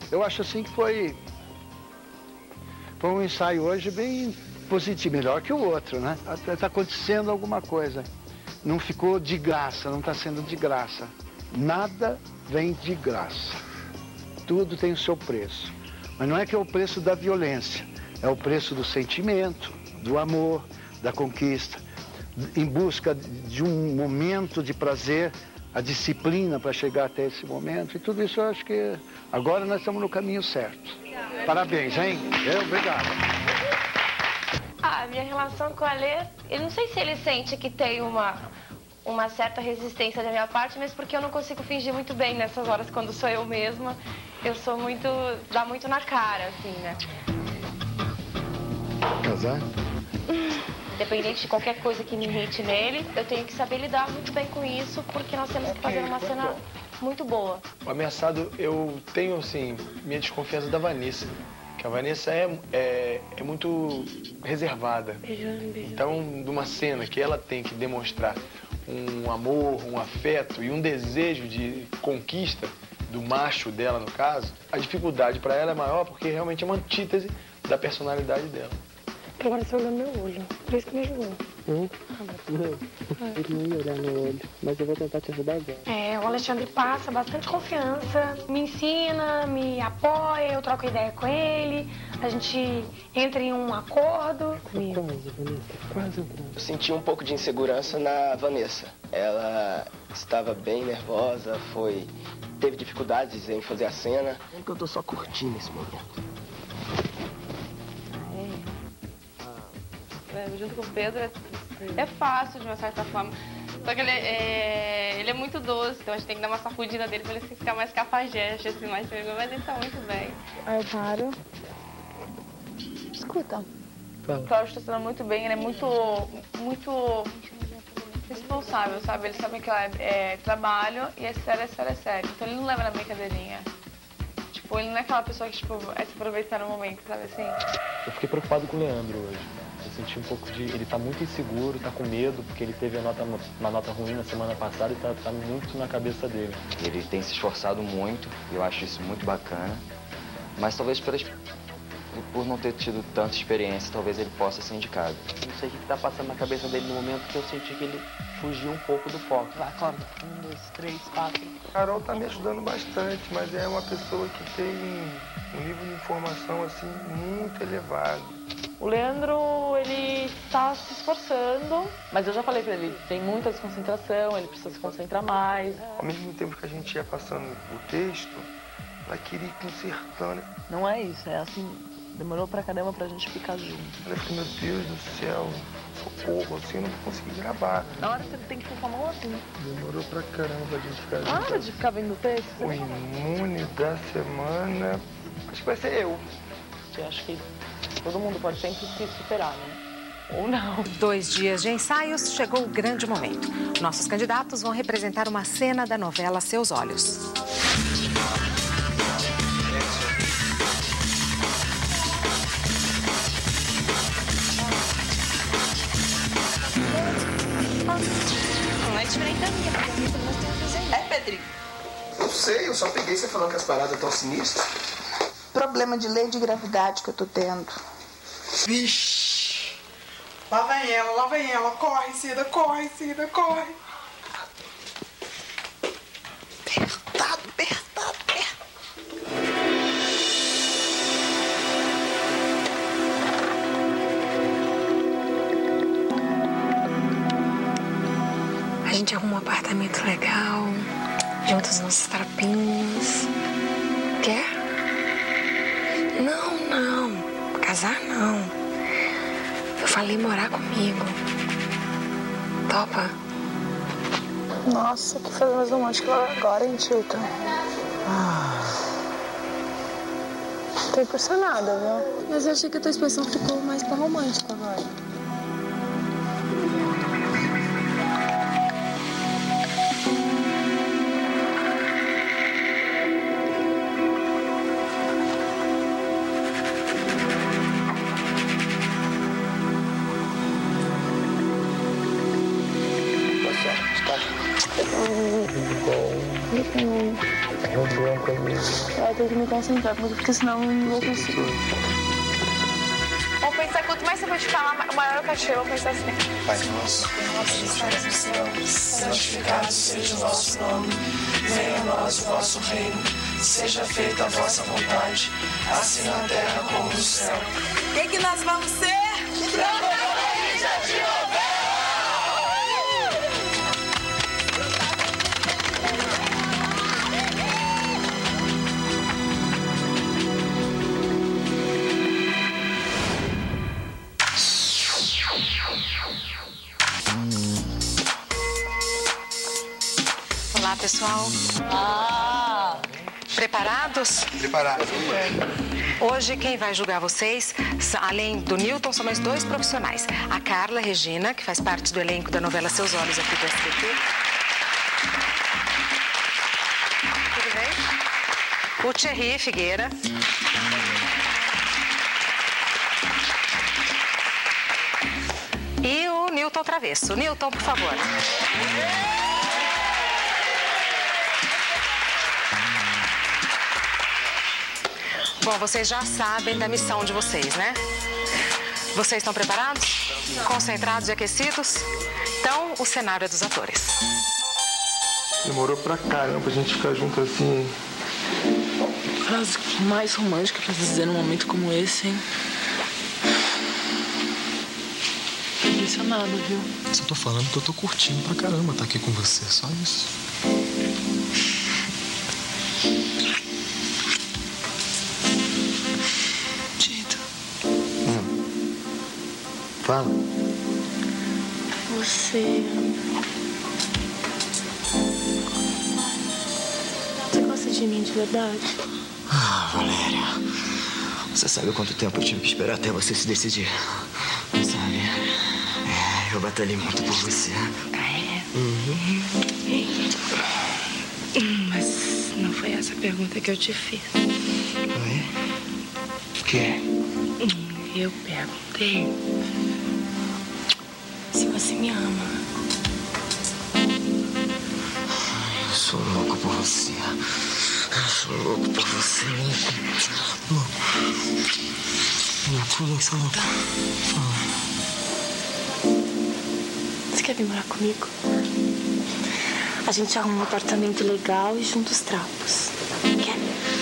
Eu acho assim que foi um ensaio hoje bem positivo, melhor que o outro, né? Está acontecendo alguma coisa. Não ficou de graça, não está sendo de graça. Nada vem de graça. Tudo tem o seu preço. Mas não é que é o preço da violência, é o preço do sentimento, do amor, da conquista, em busca de um momento de prazer, a disciplina para chegar até esse momento. E tudo isso eu acho que agora nós estamos no caminho certo. Parabéns, hein? Obrigado. A minha relação com o Alê, eu não sei se ele sente que tem uma certa resistência da minha parte, mas porque eu não consigo fingir muito bem nessas horas quando sou eu mesma. Eu sou muito... dá muito na cara, assim, né? Casar? Independente de qualquer coisa que me irrite nele, eu tenho que saber lidar muito bem com isso, porque nós temos que fazer uma cena muito boa. O Ameaçado, eu tenho, assim, minha desconfiança da Vanessa. Que a Vanessa é muito reservada. Então, numa cena que ela tem que demonstrar um amor, um afeto e um desejo de conquista do macho dela, no caso, a dificuldade para ela é maior porque realmente é uma antítese da personalidade dela. Agora você olhou no meu olho, por isso que me ajudou. Não, ele não ia olhar no olho, mas eu vou tentar te ajudar agora. O Alexandre passa bastante confiança, me ensina, me apoia, eu troco ideia com ele, a gente entra em um acordo. Quase, Vanessa, quase. Eu senti um pouco de insegurança na Vanessa. Ela estava bem nervosa, teve dificuldades em fazer a cena. É que eu tô só curtindo esse momento. Junto com o Pedro é fácil de uma certa forma. Só que ele é muito doce, então a gente tem que dar uma sacudida dele pra ele ficar mais cafajeste, assim, mais tranquilo, mas ele tá muito bem. Aí eu paro. Escuta. O Cláudio tá sendo muito bem, ele é muito responsável, sabe? Ele sabe que é trabalho e é sério, é sério, é sério. Então ele não leva na brincadeirinha. Tipo, ele não é aquela pessoa que, tipo, é se aproveitar no momento, sabe assim? Eu fiquei preocupado com o Leandro hoje. Eu senti um pouco de... Ele tá muito inseguro, tá com medo, porque ele teve uma nota ruim na semana passada e tá muito na cabeça dele. Ele tem se esforçado muito, eu acho isso muito bacana. Mas talvez por não ter tido tanta experiência, talvez ele possa ser indicado. Não sei o que tá passando na cabeça dele no momento que eu senti que ele fugiu um pouco do foco. Vai, conta. 1, 2, 3, 4. Carol tá me ajudando bastante, mas é uma pessoa que tem um nível de informação, assim, muito elevado. O Leandro, ele tá se esforçando, mas eu já falei pra ele, tem muita desconcentração, ele precisa se concentrar mais. Ao mesmo tempo que a gente ia passando o texto, ela queria ir consertando. Não é isso, é assim, demorou pra caramba pra gente ficar junto. Eu falei, meu Deus do céu, socorro, assim, eu não consegui gravar. Na hora que você tem que ficar mal assim. Demorou pra caramba pra gente ficar junto. Para de ficar vendo o texto. O imune da semana, acho que vai ser eu. Eu acho que todo mundo pode sempre se superar, né? Ou não. 2 dias de ensaios, chegou o grande momento. Nossos candidatos vão representar uma cena da novela Seus Olhos. Não é diferente da minha, porque a minha nós temos que fazer. É, Pedrinho? Eu sei, eu só peguei você falando que as paradas estão sinistras. Problema de lei de gravidade que eu tô tendo. Vixe! Lá vem ela. Corre, Cida, corre. Apertado. A gente arruma um apartamento legal, junta os nossos trapinhos. Quer? Não. Casar, não. Eu falei morar comigo. Topa? Nossa, que fazer mais romântico agora, hein, Tito? Não tô impressionada, viu? Mas eu achei que a tua expressão ficou mais pra romântico agora. Eu tenho que me concentrar, porque senão eu não vou conseguir. Vou pensar, quanto mais você for te falar, maior o cachê. Vou pensar assim. Pai nosso, que estás no céu, santificado seja o vosso nome. Venha a nós o vosso reino. Seja feita a vossa vontade, assim na terra como no céu. O que nós vamos ser? Protagonista de novela! Olá, pessoal. Preparados? Preparados. Hoje, quem vai julgar vocês, além do Newton, são mais 2 profissionais. A Carla Regina, que faz parte do elenco da novela Seus Olhos aqui do SBT. Tudo bem? O Thierry Figueira. E o Newton Travesso. Newton, por favor. Bom, vocês já sabem da missão de vocês, né? Vocês estão preparados? Concentrados e aquecidos? Então, o cenário é dos atores. Demorou pra caramba pra gente ficar junto assim. Frase mais romântica pra dizer num momento como esse, hein? Tô impressionada, viu? Só tô falando que eu tô curtindo pra caramba estar aqui com você, só isso. Fala. Você gosta de mim de verdade? Ah, Valéria. Você sabe quanto tempo eu tive que esperar até você se decidir? Não sabe? Eu batalhei muito por você. Ah, é? Uhum. Mas não foi essa a pergunta que eu te fiz. Oi? O quê? Eu perguntei se você me ama. Eu sou louco por você. Eu sou louco por você. Louco. Louco, sou louco. Você quer vir morar comigo? A gente arruma um apartamento legal e junta os trapos. Quer?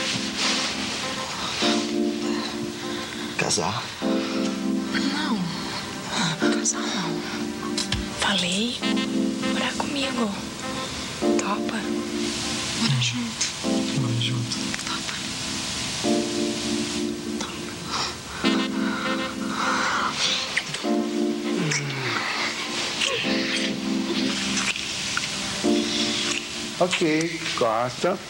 Casar? Não. Casar não. Falei, morar comigo. Topa? Bora junto. Bora junto. Topa. Ok, corta.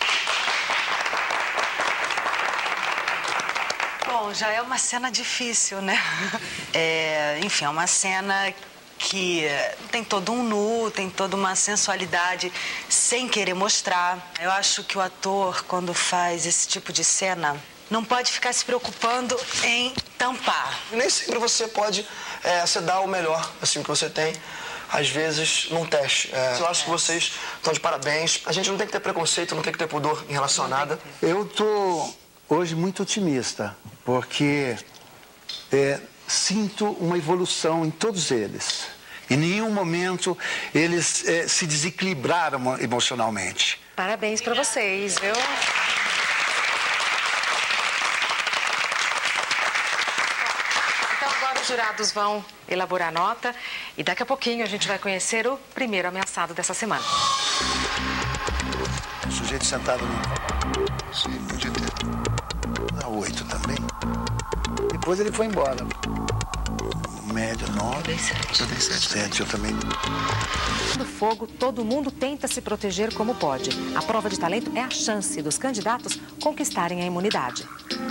Bom, já é uma cena difícil, né? Enfim, é uma cena que tem todo um nu, tem toda uma sensualidade sem querer mostrar. Eu acho que o ator, quando faz esse tipo de cena, não pode ficar se preocupando em tampar. Nem sempre você pode se dar o melhor, assim, que você tem, às vezes, num teste. Eu acho que vocês estão de parabéns. A gente não tem que ter preconceito, não tem que ter pudor em relação a nada. Eu tô hoje muito otimista, porque sinto uma evolução em todos eles. Em nenhum momento eles se desequilibraram emocionalmente. Parabéns para vocês, viu? Então agora os jurados vão elaborar a nota e daqui a pouquinho a gente vai conhecer o primeiro ameaçado dessa semana. O sujeito sentado no... Sim, podia ter... Na 8 também. Depois ele foi embora. Médio 9. Eu dei 7. Eu também. No fogo, todo mundo tenta se proteger como pode. A prova de talento é a chance dos candidatos conquistarem a imunidade.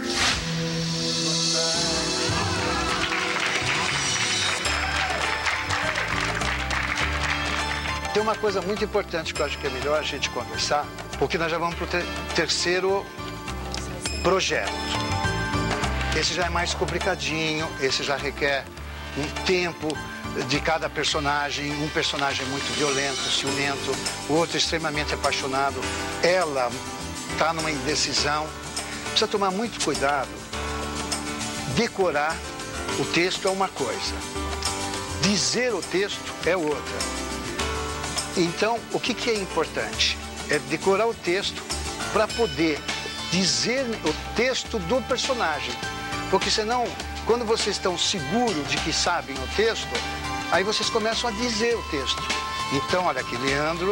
Tem uma coisa muito importante que eu acho que é melhor a gente conversar, porque nós já vamos para o terceiro projeto. Esse já é mais complicadinho, esse já requer um tempo de cada personagem. Um personagem muito violento, ciumento, o outro extremamente apaixonado. Ela está numa indecisão, precisa tomar muito cuidado. Decorar o texto é uma coisa, dizer o texto é outra. Então, o que é importante? É decorar o texto para poder dizer o texto do personagem. Porque senão, quando vocês estão seguros de que sabem o texto, aí vocês começam a dizer o texto. Então, olha aqui, Leandro,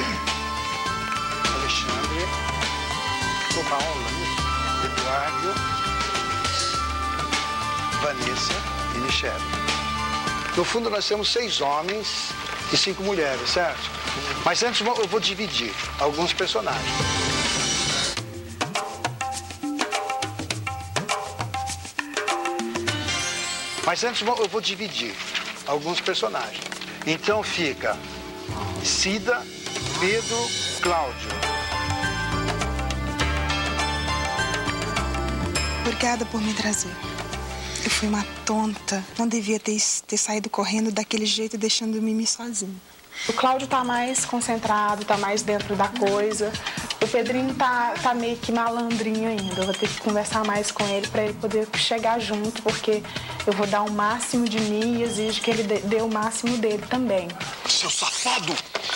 Alexandre, Paula, Eduardo, Vanessa e Michele. No fundo, nós temos 6 homens e 5 mulheres, certo? Mas antes eu vou dividir alguns personagens. Então fica Cida, Pedro, Cláudio. Obrigada por me trazer. Eu fui uma tonta. Não devia ter saído correndo daquele jeito, deixando o Mimi sozinho. O Cláudio tá mais concentrado, tá mais dentro da coisa. O Pedrinho tá meio que malandrinho ainda. Eu vou ter que conversar mais com ele para ele poder chegar junto, porque eu vou dar o máximo de mim e exijo que ele dê o máximo dele também. Seu safado!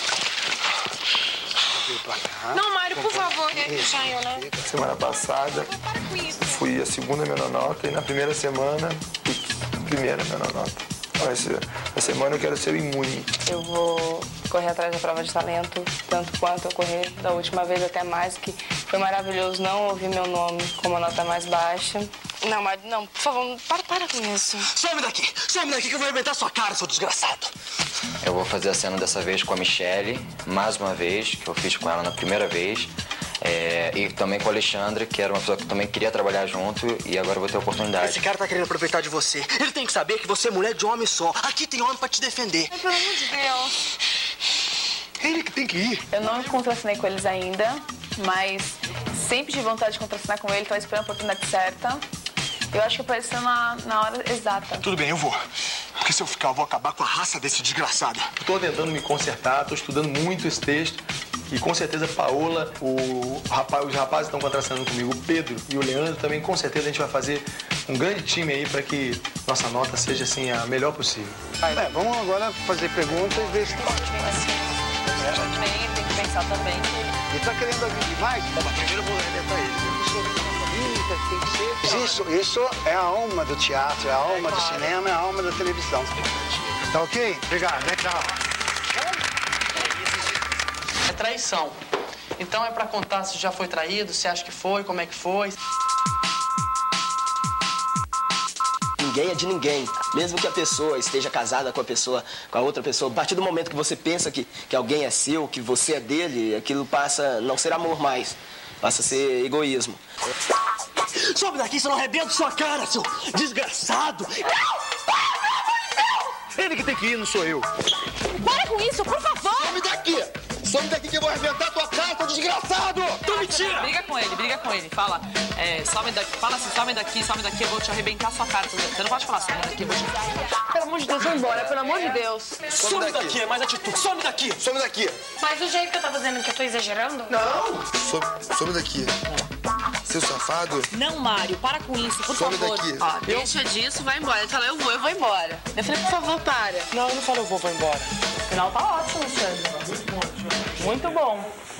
Não, Mário, por favor, Jaio, né? Semana passada, fui a segunda menor nota e na primeira semana, primeira menor nota. Essa semana eu quero ser imune. Eu vou correr atrás da prova de talento, tanto quanto eu corri da última vez, até mais, que foi maravilhoso não ouvir meu nome como a nota mais baixa. Não, Mário, não, por favor, para com isso. Some daqui que eu vou arrebentar sua cara, seu desgraçado. Eu vou fazer a cena dessa vez com a Michele, mais uma vez, que eu fiz com ela na primeira vez. E também com o Alexandre, que era uma pessoa que também queria trabalhar junto e agora eu vou ter a oportunidade. Esse cara tá querendo aproveitar de você. Ele tem que saber que você é mulher de homem só. Aqui tem homem pra te defender. Ai, pelo amor de Deus. Ele que tem que ir. Eu não contracenei com eles ainda, mas sempre tive vontade de contracenar com ele, tava esperando a oportunidade certa. Eu acho que apareceu na hora exata. Tudo bem, eu vou. Porque se eu ficar, eu vou acabar com a raça desse desgraçado. Eu tô tentando me consertar, tô estudando muito esse texto. E com certeza a Paola, os rapazes estão contracenando comigo, o Pedro e o Leandro também, com certeza a gente vai fazer um grande time aí para que nossa nota seja assim a melhor possível. Vamos agora fazer perguntas e ver se Tem que pensar também. Ele tá querendo ouvir demais? Primeiro eu vou arrebentar ele. Isso é a alma do teatro, é a alma do cinema, é a alma da televisão. Tá ok? Obrigado, legal. É traição. Então é pra contar se já foi traído, se acha que foi, como é que foi. Ninguém é de ninguém. Mesmo que a pessoa esteja casada com a outra pessoa, a partir do momento que você pensa que alguém é seu, que você é dele, aquilo passa a não ser amor mais. Passa a ser egoísmo. Sobe daqui, senão eu arrebento sua cara, seu desgraçado! Ele que tem que ir, não sou eu. Para com isso, por favor! Some daqui! Some daqui que eu vou arrebentar tua cara, seu desgraçado! Tu me tira! Briga com ele. Fala, some daqui, fala assim, some daqui, eu vou te arrebentar sua cara. Você não pode falar, some daqui, eu vou te... Pelo amor de Deus, vai embora, pelo amor de Deus. Some daqui, é mais atitude. Some daqui! Some daqui! Mas o jeito que eu tô fazendo que eu tô exagerando? Não! Some daqui. Seu safado. Não, Mário, para com isso, por some favor. Daqui. Ó, deixa disso, vai embora. Ele falou, eu vou embora. Eu falei, por favor, para. Não, eu não falo, eu vou embora. O final tá ótimo, Sandro. Muito bom.